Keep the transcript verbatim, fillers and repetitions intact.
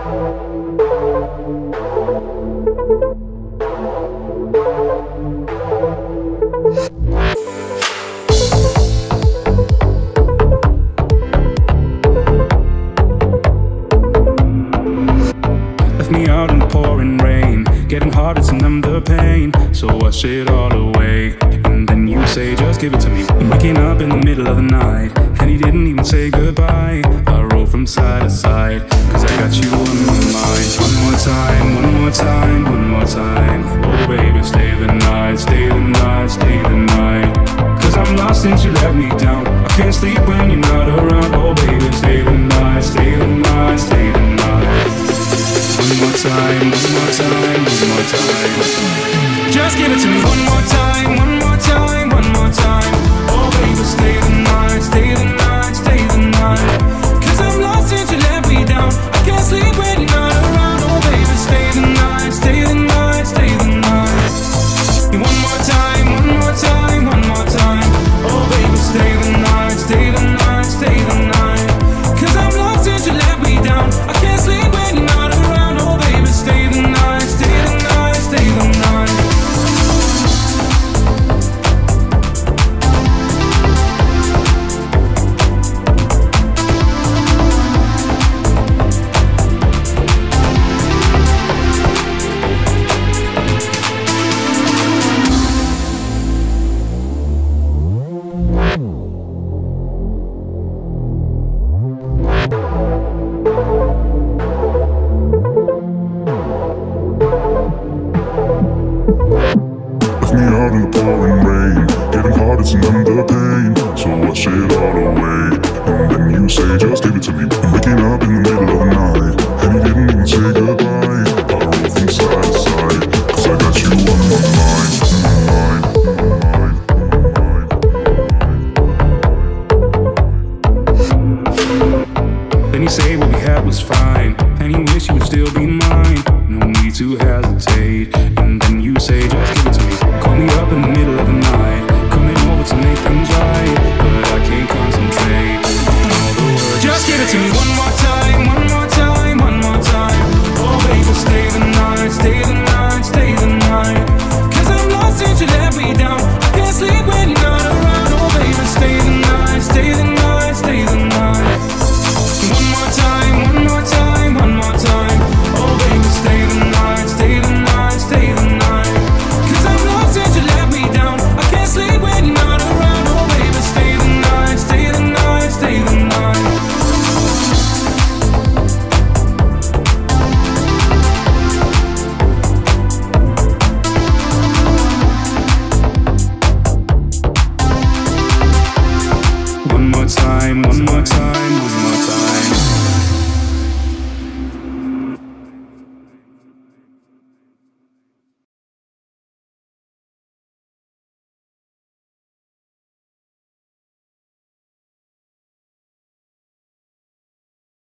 Me out in the pouring rain, getting harder to numb the pain, so wash it all away. And then you say, just give it to me. I'm waking up in the middle of the night, and he didn't even say goodbye. I roll from side to side, cause I got you on my mind. One more time, one more time, one more time. Oh baby, stay the night, stay the night, stay the night. Cause I'm lost since you let me down. I can't sleep when you're not around. Oh baby, stay the night, stay the night, stay the night. One more time, one more time, one more time. Just give it to me one more time, one more time, one more time. Oh baby, stay the night, stay the night, stay the night. Cause I'm lost since you let me down. I can't sleep when you're not around. Oh baby, stay the night, stay the night, stay the night. One more time, one more time, one more time. Oh baby, stay the night, stay the night, stay the night. Cause I'm lost since you let me down. I can't sleep when you're not around. Oh baby, stay the night, stay the night, stay the night. Left me out in the pouring rain, getting harder to numb the pain, so wash it all away. And then you say, just give it to me. I'm waking up in the middle of the night, and you didn't even say goodbye. I roll from side to side, cause I got you on my mind, my mind, my mind, my mind. Then you say what we had was fine, and you wish you would still be mine. No need to hesitate. And then you say, just give it to me. Call me up in the middle